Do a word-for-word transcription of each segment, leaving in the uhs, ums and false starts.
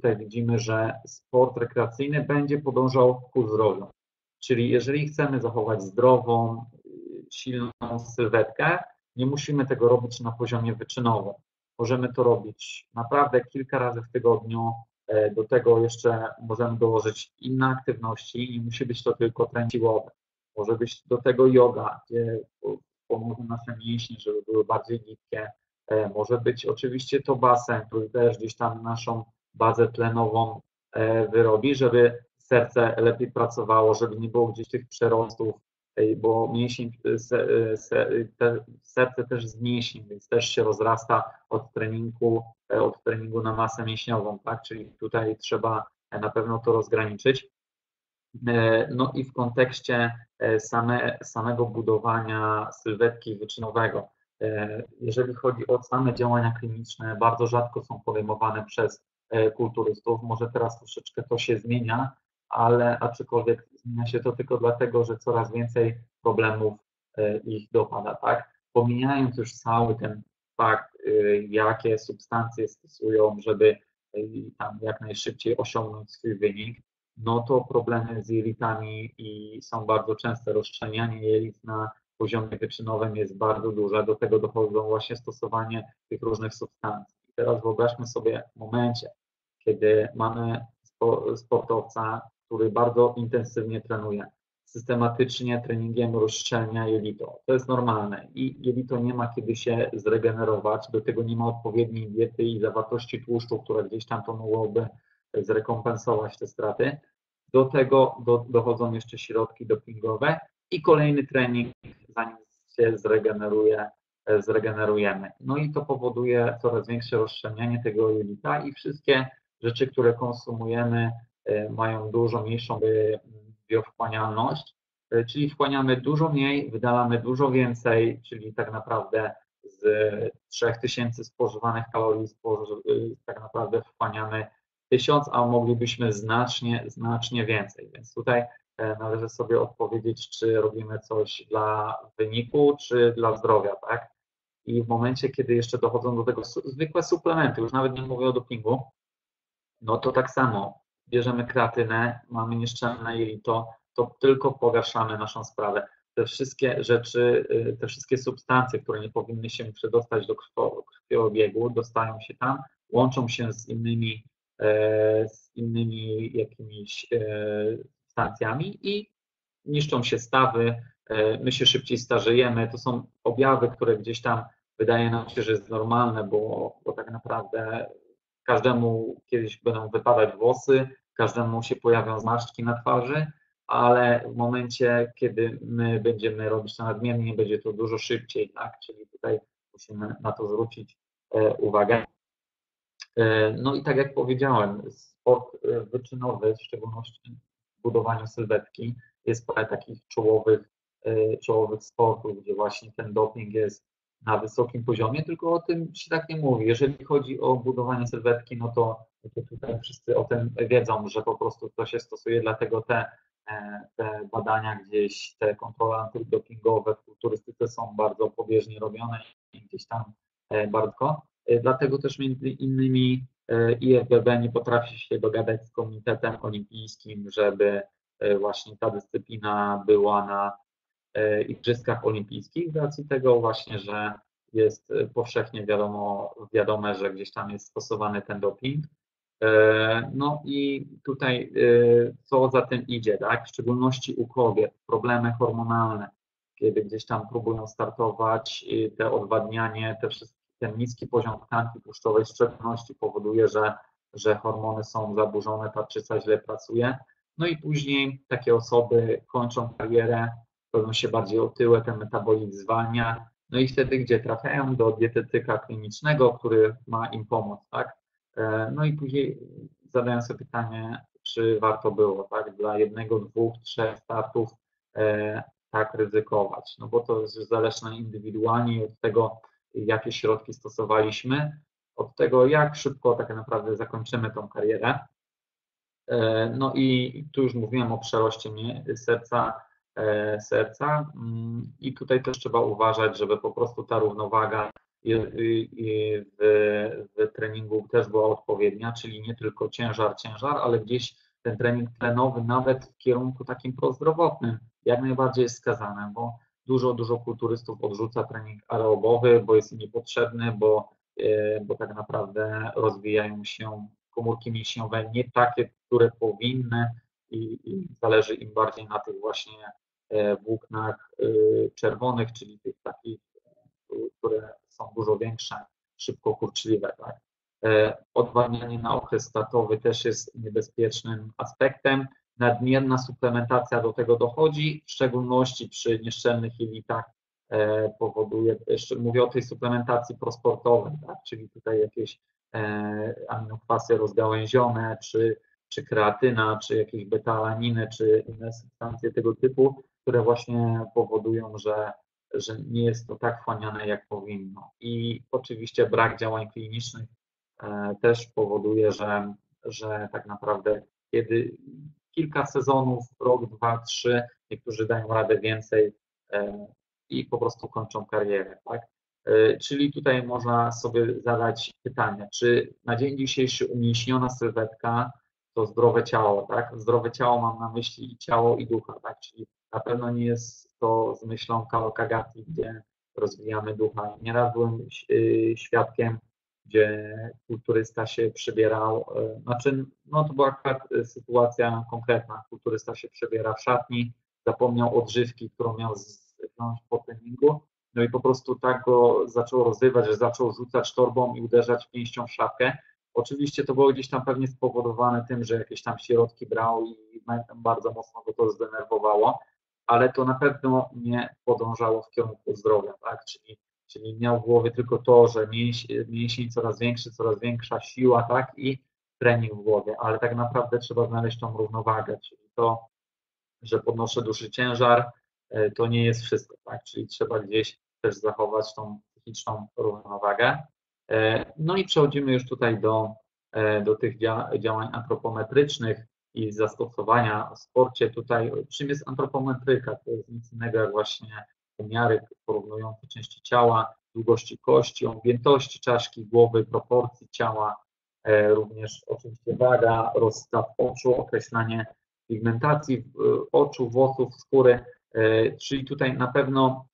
tutaj widzimy, że sport rekreacyjny będzie podążał ku zdrowiu. Czyli jeżeli chcemy zachować zdrową, silną sylwetkę, nie musimy tego robić na poziomie wyczynowym. Możemy to robić naprawdę kilka razy w tygodniu. Do tego jeszcze możemy dołożyć inne aktywności. Nie musi być to tylko trening siłowy. Może być do tego yoga, gdzie pomoże nasze mięśnie, żeby były bardziej gibkie. Może być oczywiście to basen, który też gdzieś tam naszą bazę tlenową wyrobi, żeby serce lepiej pracowało, żeby nie było gdzieś tych przerostów, bo mięsień, serce też z mięśni, więc też się rozrasta od treningu, od treningu na masę mięśniową, tak? Czyli tutaj trzeba na pewno to rozgraniczyć. No i w kontekście same, samego budowania sylwetki wyczynowego, jeżeli chodzi o same działania kliniczne, bardzo rzadko są podejmowane przez kulturystów. Może teraz troszeczkę to się zmienia, ale aczkolwiek zmienia się to tylko dlatego, że coraz więcej problemów ich dopada, tak? Pomijając już cały ten fakt, jakie substancje stosują, żeby tam jak najszybciej osiągnąć swój wynik, no to problemy z jelitami i są bardzo częste. Rozszczelnianie jelit na poziomie wyczynowym jest bardzo duże. Do tego dochodzą właśnie stosowanie tych różnych substancji. I teraz wyobraźmy sobie w momencie, kiedy mamy sportowca, który bardzo intensywnie trenuje, systematycznie treningiem rozszczelnia jelito. To jest normalne i jelito nie ma kiedy się zregenerować, do tego nie ma odpowiedniej diety i zawartości tłuszczu, która gdzieś tam to mogłoby zrekompensować te straty. Do tego do, dochodzą jeszcze środki dopingowe i kolejny trening, zanim się zregeneruje, zregenerujemy. No i to powoduje coraz większe rozszczelnianie tego jelita i wszystkie rzeczy, które konsumujemy, mają dużo mniejszą biowchłanialność, czyli wchłaniamy dużo mniej, wydalamy dużo więcej, czyli tak naprawdę z trzech tysięcy spożywanych kalorii tak naprawdę wchłaniamy tysiąc, a moglibyśmy znacznie, znacznie więcej. Więc tutaj należy sobie odpowiedzieć, czy robimy coś dla wyniku, czy dla zdrowia, tak? I w momencie, kiedy jeszcze dochodzą do tego zwykłe suplementy, już nawet nie mówię o dopingu, no to tak samo bierzemy kreatynę, mamy nieszczelne jelito, to tylko pogarszamy naszą sprawę. Te wszystkie rzeczy, te wszystkie substancje, które nie powinny się przedostać do krwiobiegu, dostają się tam, łączą się z innymi, z innymi jakimiś substancjami i niszczą się stawy, my się szybciej starzejemy. To są objawy, które gdzieś tam wydaje nam się, że jest normalne, bo, bo tak naprawdę każdemu kiedyś będą wypadać włosy, każdemu się pojawią zmarszczki na twarzy, ale w momencie, kiedy my będziemy robić to nadmiernie, będzie to dużo szybciej, tak? Czyli tutaj musimy na to zwrócić uwagę. No i tak jak powiedziałem, sport wyczynowy, w szczególności w budowaniu sylwetki, jest parę takich czołowych, czołowych sportów, gdzie właśnie ten doping jest na wysokim poziomie, tylko o tym się tak nie mówi. Jeżeli chodzi o budowanie sylwetki, no to, to tutaj wszyscy o tym wiedzą, że po prostu to się stosuje, dlatego te, te badania gdzieś, te kontrole antydopingowe w kulturystyce są bardzo pobieżnie robione i gdzieś tam bardzo. Dlatego też między innymi I F B B nie potrafi się dogadać z Komitetem Olimpijskim, żeby właśnie ta dyscyplina była na Igrzyskach Olimpijskich, z racji tego właśnie, że jest powszechnie wiadomo, wiadome, że gdzieś tam jest stosowany ten doping. No i tutaj co za tym idzie, tak? W szczególności u kobiet, problemy hormonalne, kiedy gdzieś tam próbują startować, te odwadnianie, te wszystkie, ten niski poziom tkanki tłuszczowej w szczególności powoduje, że, że hormony są zaburzone, tarczyca źle pracuje. No i później takie osoby kończą karierę, robią się bardziej otyłe, ten metabolizm zwalnia, no i wtedy gdzie trafiają do dietetyka klinicznego, który ma im pomóc, tak? No i później zadają sobie pytanie, czy warto było, tak? Dla jednego, dwóch, trzech startów e, tak ryzykować, no bo to jest zależne indywidualnie od tego, jakie środki stosowaliśmy, od tego, jak szybko tak naprawdę zakończymy tą karierę. E, no i tu już mówiłem o przeroście serca, serca i tutaj też trzeba uważać, żeby po prostu ta równowaga w, w treningu też była odpowiednia, czyli nie tylko ciężar, ciężar, ale gdzieś ten trening tlenowy nawet w kierunku takim prozdrowotnym jak najbardziej jest skazany, bo dużo, dużo kulturystów odrzuca trening aerobowy, bo jest im niepotrzebny, bo, bo tak naprawdę rozwijają się komórki mięśniowe nie takie, które powinny i, i zależy im bardziej na tych właśnie włóknach czerwonych, czyli tych takich, które są dużo większe, szybko kurczliwe. Tak? Odwadnianie na okres statowy też jest niebezpiecznym aspektem. Nadmierna suplementacja do tego dochodzi, w szczególności przy nieszczelnych jelitach powoduje, jeszcze mówię o tej suplementacji prosportowej, tak? Czyli tutaj jakieś aminokwasy rozgałęzione, czy, czy kreatyna, czy jakieś beta-alaniny, czy inne substancje tego typu, które właśnie powodują, że, że nie jest to tak wchłaniane, jak powinno. I oczywiście brak działań klinicznych też powoduje, że, że tak naprawdę kiedy kilka sezonów, rok, dwa, trzy, niektórzy dają radę więcej i po prostu kończą karierę. Tak? Czyli tutaj można sobie zadać pytanie, czy na dzień dzisiejszy umięśniona sylwetka to zdrowe ciało, tak? Zdrowe ciało mam na myśli i ciało, i ducha, tak? Czyli na pewno nie jest to z myślą Kawakagati, gdzie rozwijamy ducha. Nieraz byłem świadkiem, gdzie kulturysta się przebierał, znaczy, no to była akurat sytuacja konkretna, kulturysta się przebiera w szatni, zapomniał odżywki, którą miał zjąć po treningu, no i po prostu tak go zaczął rozrywać, że zaczął rzucać torbą i uderzać pięścią w szafkę. Oczywiście to było gdzieś tam pewnie spowodowane tym, że jakieś tam środki brał i bardzo mocno go to zdenerwowało, ale to na pewno nie podążało w kierunku zdrowia, tak? Czyli, czyli miał w głowie tylko to, że mięsień, mięsień coraz większy, coraz większa siła, tak? I trening w głowie, ale tak naprawdę trzeba znaleźć tą równowagę, czyli to, że podnoszę duży ciężar, to nie jest wszystko, tak? Czyli trzeba gdzieś też zachować tą psychiczną równowagę. No i przechodzimy już tutaj do, do tych działań antropometrycznych i zastosowania w sporcie. Tutaj czym jest antropometryka? To jest nic innego jak właśnie pomiary porównujące części ciała, długości kości, objętości czaszki, głowy, proporcji ciała, również oczywiście waga, rozstaw oczu, określanie pigmentacji oczu, włosów, skóry, czyli tutaj na pewno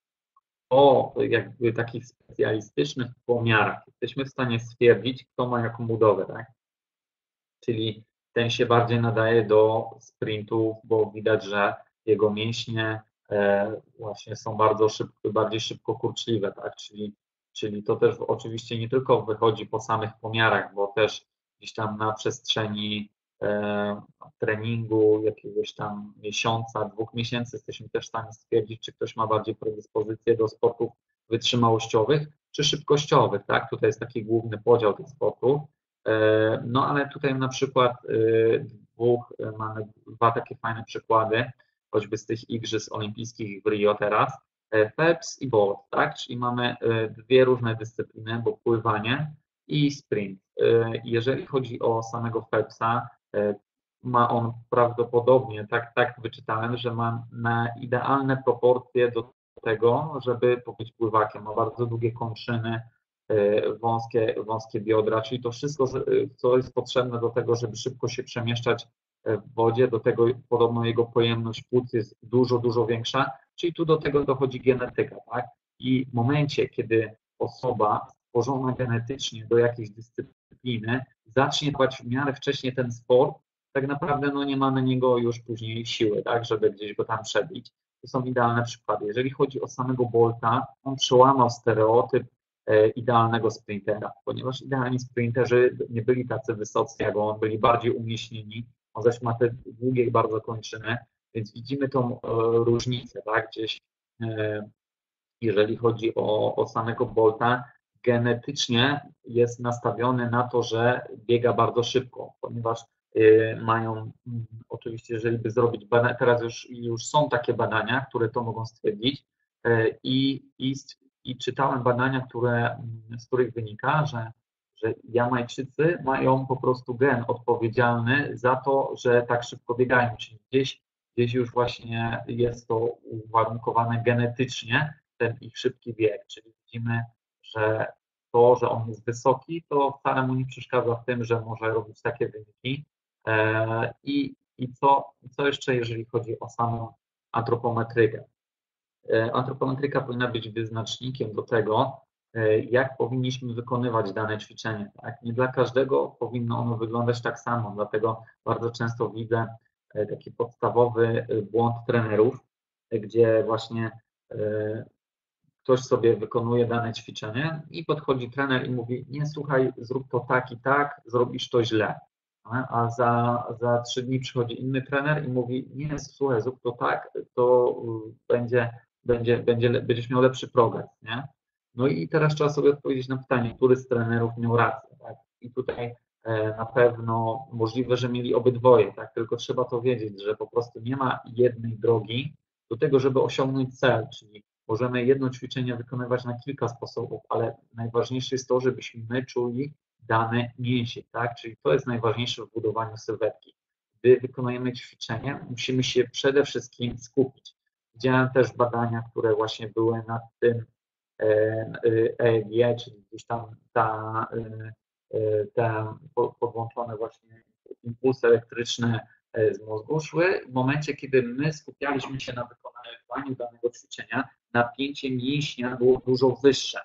o jakby takich specjalistycznych pomiarach jesteśmy w stanie stwierdzić, kto ma jaką budowę, tak? Czyli ten się bardziej nadaje do sprintów, bo widać, że jego mięśnie właśnie są bardzo szybko, bardziej szybko kurczliwe, tak? Czyli, czyli to też oczywiście nie tylko wychodzi po samych pomiarach, bo też gdzieś tam na przestrzeni treningu jakiegoś tam miesiąca, dwóch miesięcy jesteśmy też w stanie stwierdzić, czy ktoś ma bardziej predyspozycję do sportów wytrzymałościowych, czy szybkościowych, tak? Tutaj jest taki główny podział tych sportów. No ale tutaj na przykład dwóch, mamy dwa takie fajne przykłady, choćby z tych igrzysk olimpijskich w Rio teraz, Phelps i Bolt, tak? Czyli mamy dwie różne dyscypliny, bo pływanie i sprint. Jeżeli chodzi o samego Phelpsa, ma on prawdopodobnie, tak, tak wyczytałem, że ma na idealne proporcje do tego, żeby być pływakiem. Ma bardzo długie kończyny, wąskie, wąskie biodra, czyli to wszystko, co jest potrzebne do tego, żeby szybko się przemieszczać w wodzie, do tego podobno jego pojemność płuc jest dużo, dużo większa, czyli tu do tego dochodzi genetyka, tak? I w momencie, kiedy osoba stworzona genetycznie do jakiejś dyscypliny zacznie dbać w miarę wcześniej ten sport, tak naprawdę no nie ma na niego już później siły, tak, żeby gdzieś go tam przebić. To są idealne przykłady. Jeżeli chodzi o samego Bolta, on przełamał stereotyp e, idealnego sprintera, ponieważ idealni sprinterzy nie byli tacy wysocy jak on, byli bardziej umieśnieni, on zaś ma te długie bardzo kończyny, więc widzimy tą e, różnicę, tak, gdzieś e, jeżeli chodzi o, o samego Bolta, genetycznie jest nastawiony na to, że biega bardzo szybko, ponieważ y, mają, y, oczywiście, jeżeli by zrobić badania, teraz już, już są takie badania, które to mogą stwierdzić y, i, i, i czytałem badania, które, z których wynika, że, że Jamajczycy mają po prostu gen odpowiedzialny za to, że tak szybko biegają, czyli gdzieś, gdzieś już właśnie jest to uwarunkowane genetycznie, ten ich szybki bieg, czyli widzimy, że to, że on jest wysoki, to wcale mu nie przeszkadza w tym, że może robić takie wyniki. I, i co, co jeszcze, jeżeli chodzi o samą antropometrykę? Antropometryka powinna być wyznacznikiem do tego, jak powinniśmy wykonywać dane ćwiczenie. Tak? Nie dla każdego powinno ono wyglądać tak samo, dlatego bardzo często widzę taki podstawowy błąd trenerów, gdzie właśnie ktoś sobie wykonuje dane ćwiczenie i podchodzi trener i mówi: nie, słuchaj, zrób to tak i tak, zrobisz to źle. A za, za trzy dni przychodzi inny trener i mówi: nie, słuchaj, zrób to tak, to będzie, będzie, będzie, będziesz miał lepszy progres. Nie? No i teraz trzeba sobie odpowiedzieć na pytanie, który z trenerów miał rację. Tak? I tutaj na pewno możliwe, że mieli obydwoje, tak? Tylko trzeba to wiedzieć, że po prostu nie ma jednej drogi do tego, żeby osiągnąć cel, czyli możemy jedno ćwiczenie wykonywać na kilka sposobów, ale najważniejsze jest to, żebyśmy my czuli dany mięsień, tak? Czyli to jest najważniejsze w budowaniu sylwetki. Gdy wykonujemy ćwiczenie, musimy się przede wszystkim skupić. Widziałem też badania, które właśnie były nad tym E E G, czyli gdzieś tam ta, te podłączone właśnie impulsy elektryczne z mózgu szły w momencie, kiedy my skupialiśmy się na wykonywaniu danego ćwiczenia, napięcie mięśnia było dużo wyższe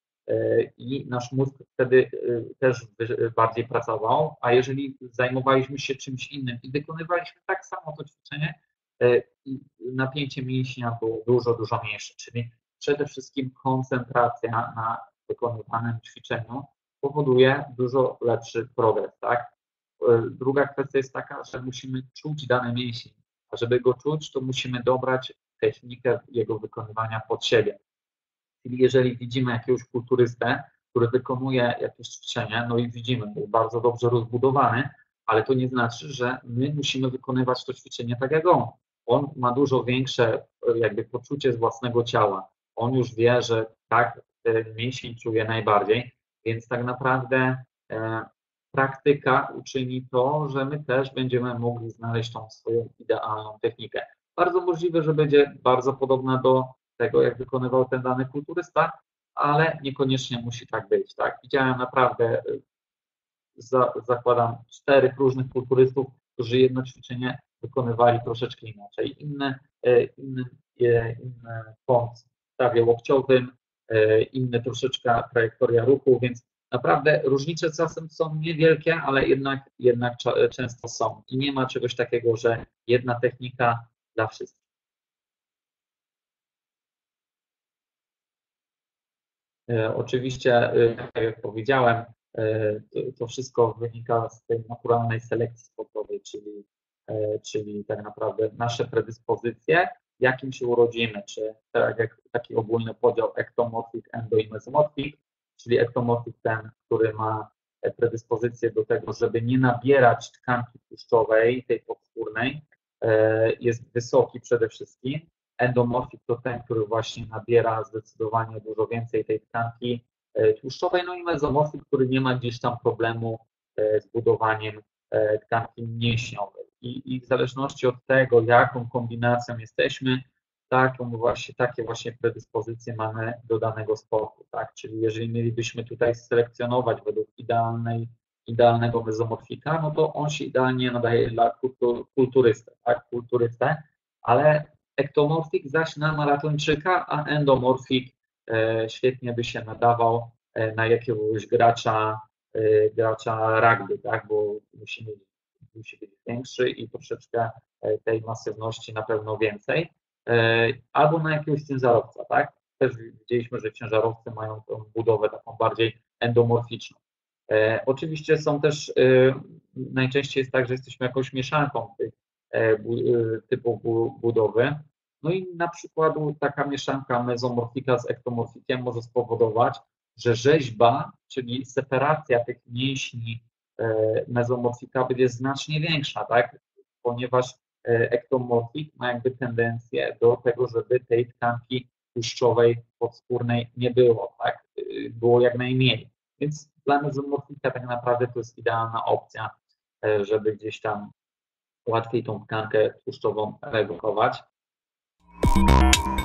i nasz mózg wtedy też bardziej pracował, a jeżeli zajmowaliśmy się czymś innym i wykonywaliśmy tak samo to ćwiczenie, napięcie mięśnia było dużo, dużo mniejsze, czyli przede wszystkim koncentracja na wykonywanym ćwiczeniu powoduje dużo lepszy progres, tak? Druga kwestia jest taka, że musimy czuć dany mięsień, a żeby go czuć, to musimy dobrać technikę jego wykonywania pod siebie. Czyli jeżeli widzimy jakiegoś kulturystę, który wykonuje jakieś ćwiczenie, no i widzimy, że jest bardzo dobrze rozbudowany, ale to nie znaczy, że my musimy wykonywać to ćwiczenie tak jak on. On ma dużo większe jakby poczucie z własnego ciała. On już wie, że tak ten mięsień czuje najbardziej, więc tak naprawdę e, praktyka uczyni to, że my też będziemy mogli znaleźć tą swoją idealną technikę. Bardzo możliwe, że będzie bardzo podobna do tego, jak wykonywał ten dany kulturysta, ale niekoniecznie musi tak być. Tak? Widziałem naprawdę, za, zakładam, czterech różnych kulturystów, którzy jedno ćwiczenie wykonywali troszeczkę inaczej. Inny, inny, inny kąt w stawie łokciowym, inny troszeczkę trajektoria ruchu, więc naprawdę różnice czasem są niewielkie, ale jednak, jednak często są. I nie ma czegoś takiego, że jedna technika dla wszystkich. Oczywiście, tak jak powiedziałem, to, to wszystko wynika z tej naturalnej selekcji sportowej, czyli, czyli tak naprawdę nasze predyspozycje, jakim się urodzimy, czy tak jak taki ogólny podział ektomorfik, endo i mezomorfik, czyli ektomorfik ten, który ma predyspozycję do tego, żeby nie nabierać tkanki tłuszczowej, tej podskórnej, jest wysoki przede wszystkim. Endomorfik to ten, który właśnie nabiera zdecydowanie dużo więcej tej tkanki tłuszczowej, no i mezomorfik, który nie ma gdzieś tam problemu z budowaniem tkanki mięśniowej. I, i w zależności od tego, jaką kombinacją jesteśmy, taką właśnie, takie właśnie predyspozycje mamy do danego sportu. Tak? Czyli jeżeli mielibyśmy tutaj selekcjonować według idealnej, idealnego mezomorfika, no to on się idealnie nadaje dla kulturysty, tak? kulturystę, ale ektomorfik zaś na maratończyka, a endomorfik e, świetnie by się nadawał e, na jakiegoś gracza, e, gracza rugby, tak? Bo musi, mieć, musi być większy i troszeczkę e, tej masywności na pewno więcej. E, albo na jakiegoś ciężarowca, tak? Też widzieliśmy, że ciężarowcy mają tą budowę taką bardziej endomorficzną. E, oczywiście są też, e, najczęściej jest tak, że jesteśmy jakąś mieszanką tych typu budowy. No i na przykład taka mieszanka mezomorfika z ektomorfikiem może spowodować, że rzeźba, czyli separacja tych mięśni mezomorfika będzie znacznie większa, tak? Ponieważ ektomorfik ma jakby tendencję do tego, żeby tej tkanki tłuszczowej podskórnej nie było, tak? Było jak najmniej. Więc dla mezomorfika tak naprawdę to jest idealna opcja, żeby gdzieś tam łatwiej tą tkankę tłuszczową redukować.